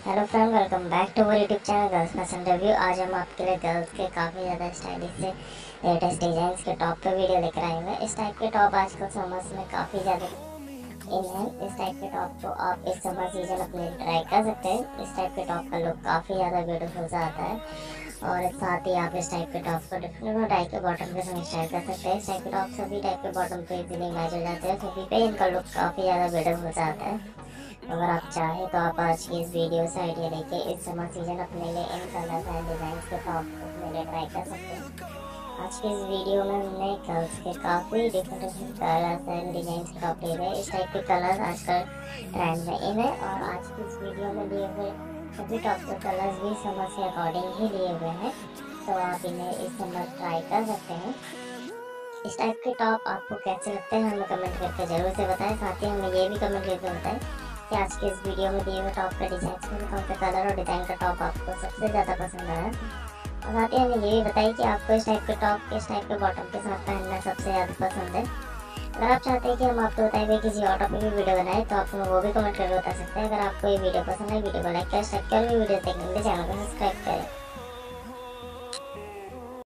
Hello friend, welcome back to our YouTube channel girls fashion review. आज हम आपके लिए गर्ल्स के काफ़ी ज़्यादा स्टाइलिश से लेटेस्ट डिजाइन के टॉप पे वीडियो लेकर आए हुए हैं। इस टाइप के टॉप आजकल समर्स में काफ़ी ज़्यादा इन है। इस टाइप के टॉप को आप इस समर सीजन अपने ट्राई कर सकते हैं। इस टाइप के टॉप का लुक काफ़ी ज़्यादा ब्यूटीफुल सा आता है और साथ ही आप इस टाइप के टॉप को डिफरेंट टाइप के बॉटम के संग स्टाइल कर सकते हैं। इस टाइप के टॉप सभी टाइप के बॉटम पे इजीली मैच हो जाते हैं, सभी पे इनका लुक काफ़ी ज़्यादा ब्यूटीफुल सा आता है। अगर आप चाहें तो आप आज की इस वीडियो से आइडिया लेके इस समर सीजन अपने लिए इन कलर्स एंड डिज़ाइन के टॉप अपने लिए ट्राई कर सकते हैं। आज की इस वीडियो में हमने गर्ल्स के काफ़ी डिफरेंट कलर्स एंड डिज़ाइन के टॉप लिए हुए। इस टाइप के कलर्स आजकल ट्रेंड में इन है और आज की इस वीडियो में लिए हुए सभी टॉप के कलर्स भी समर के अकॉर्डिंग ही लिए हुए हैं, तो आप इन्हें इस समर ट्राई कर सकते हैं। इस टाइप के टॉप आपको कैसे लगते हैं हमें कमेंट करके जरूर से बताएं। साथ ही हमें ये भी कमेंट करके बताएं कि आज के इस वीडियो में दिए हुए टॉप के डिजाइन में कौन सा कलर और डिज़ाइन का टॉप आपको सबसे ज़्यादा पसंद आया। और साथ ही हमें ये भी बताइए कि आपको इस टाइप के टॉप किस टाइप के बॉटम के साथ पहनना सबसे ज़्यादा पसंद है। अगर आप चाहते हैं कि हम आपको बताएं हुए किसी और टॉपिक में वीडियो बनाए तो आप हमें वो भी कमेंट करके बता सकते हैं। अगर आपको ये वीडियो पसंद है, वीडियो को लाइक करें, वीडियो देखने के लिए चैनल को सब्सक्राइब करें।